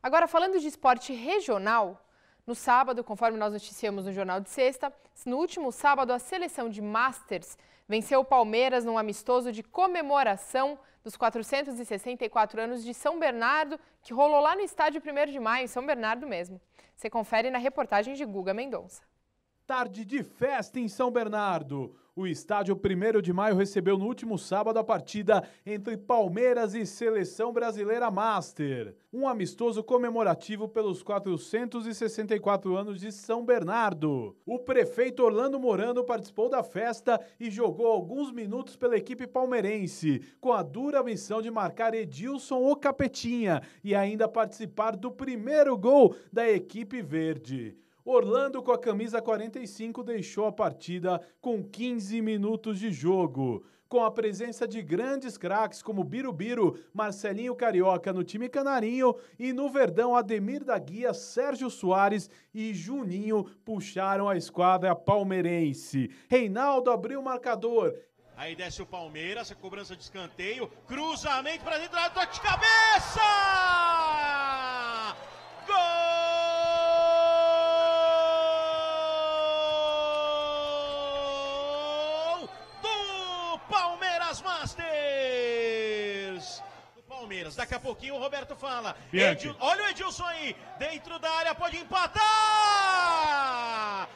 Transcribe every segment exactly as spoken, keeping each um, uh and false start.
Agora, falando de esporte regional, no sábado, conforme nós noticiamos no Jornal de Sexta, no último sábado, a seleção de Masters venceu o Palmeiras num amistoso de comemoração dos quatrocentos e sessenta e quatro anos de São Bernardo, que rolou lá no estádio primeiro de maio, em São Bernardo mesmo. Você confere na reportagem de Guga Mendonça. Tarde de festa em São Bernardo. O estádio primeiro de maio recebeu no último sábado a partida entre Palmeiras e Seleção Brasileira Master. Um amistoso comemorativo pelos quatrocentos e sessenta e quatro anos de São Bernardo. O prefeito Orlando Morano participou da festa e jogou alguns minutos pela equipe palmeirense, com a dura missão de marcar Edilson o Capetinha e ainda participar do primeiro gol da equipe verde. Orlando, com a camisa quarenta e cinco, deixou a partida com quinze minutos de jogo. Com a presença de grandes craques como Birubiru, Marcelinho Carioca no time canarinho e no Verdão Ademir da Guia, Sérgio Soares e Juninho puxaram a esquadra palmeirense. Reinaldo abriu o marcador. Aí desce o Palmeiras, a cobrança de escanteio, cruzamento para dentro da área, toque de cabeça! Gol! Palmeiras Masters! Do Palmeiras, daqui a pouquinho o Roberto fala. Edil... Olha o Edilson aí, dentro da área, pode empatar!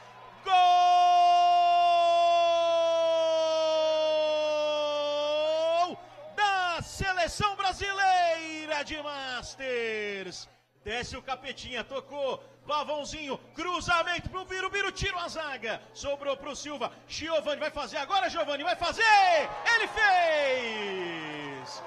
Gol da Seleção Brasileira de Masters! Desce o Capetinha, tocou, Pavãozinho, cruzamento pro Birubiru, tira a zaga, sobrou pro Silva, Giovani vai fazer agora, Giovani vai fazer, ele fez!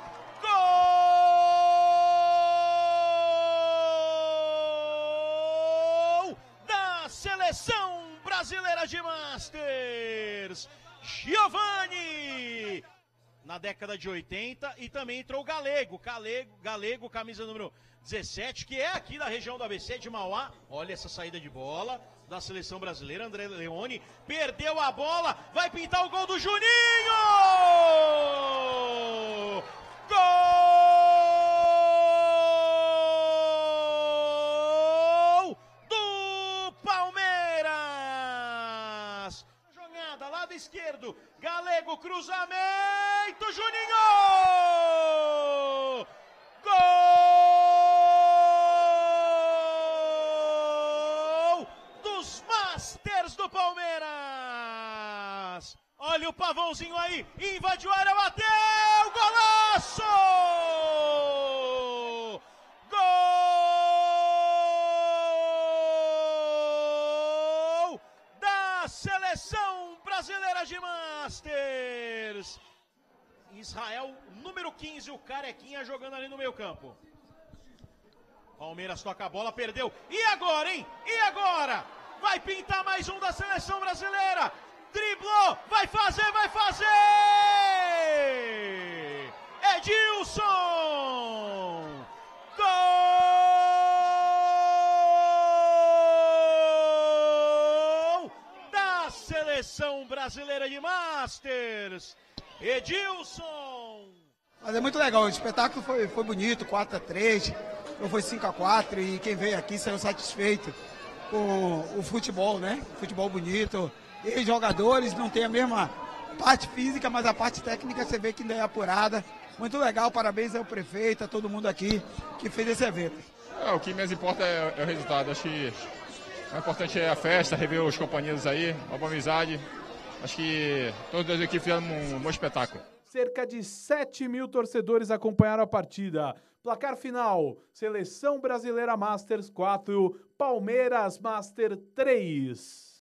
Gol da Seleção Brasileira de Masters, Giovani! Na década de oitenta, e também entrou o Galego, Galego, Galego, camisa número dezessete, que é aqui da região do A B C de Mauá. Olha essa saída de bola da seleção brasileira, André Leone, perdeu a bola, vai pintar o gol do Juninho! Gol do Palmeiras! Jogada, lado esquerdo, Galego, cruzamento, Juninho! Gol dos Masters do Palmeiras! Olha o Pavãozinho aí, invadiu a área, bateu, golaço! Gol da Seleção Brasileira de Masters! Israel, número quinze, o Carequinha jogando ali no meio campo. Palmeiras toca a bola, perdeu. E agora, hein? E agora? Vai pintar mais um da Seleção Brasileira. Driblou, vai fazer, vai fazer! Edilson! Gol da Seleção Brasileira de Masters! Edilson! Mas é muito legal, o espetáculo foi, foi bonito, quatro a três, ou foi cinco a quatro, e quem veio aqui saiu satisfeito com o futebol, né? Futebol bonito. E os jogadores não tem a mesma parte física, mas a parte técnica você vê que ainda é apurada. Muito legal, parabéns ao prefeito, a todo mundo aqui que fez esse evento. É, o que mais importa é, é o resultado. Acho que o importante é a festa, rever os companheiros aí, uma boa amizade. Acho que todas as equipes fizeram um bom espetáculo. Cerca de sete mil torcedores acompanharam a partida. Placar final: Seleção Brasileira Masters quatro, Palmeiras Master três.